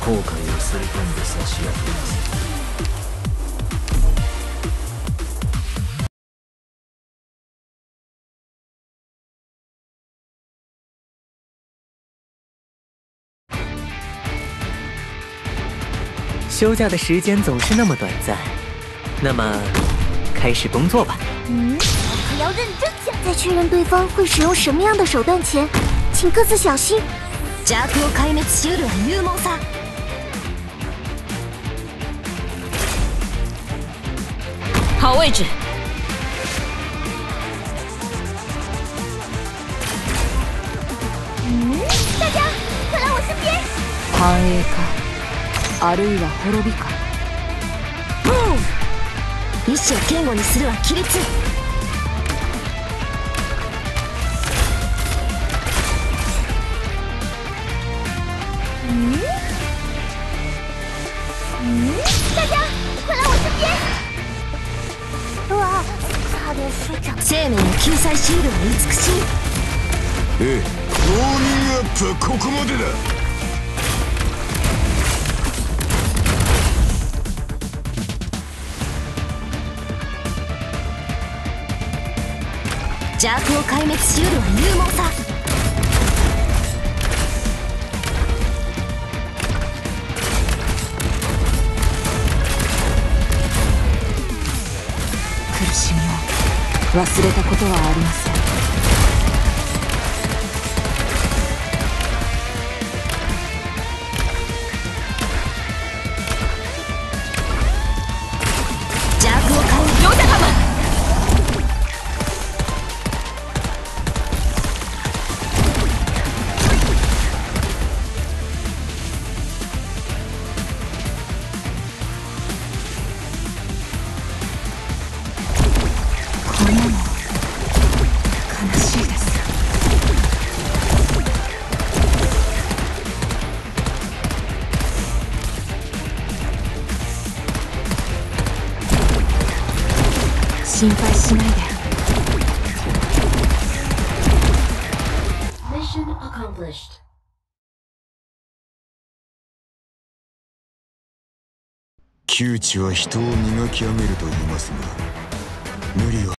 後悔をすり込んで差し上げます。 休假的时间总是那么短暂，那么开始工作吧。 可要认真讲。在确认对方会使用什么样的手段前，请各自小心。邪悪を壊滅しうるは勇猛さ。 好位置。 大家快来我身边。 繁栄か、あるいは滅びか。 意志を堅固にするは規律。大家快来我身边。差点睡着。生命を救済しうるは美しい。 ウォーミングアップはここまでだ。 邪悪を壊滅しうるは勇猛さ。 苦しみを忘れたことはありません。 邪悪を壊滅。 ヨタ様。 こんなの悲しいです。心配しないで。 Mission accomplished. 窮地は人を磨き上げると言いますが、無理は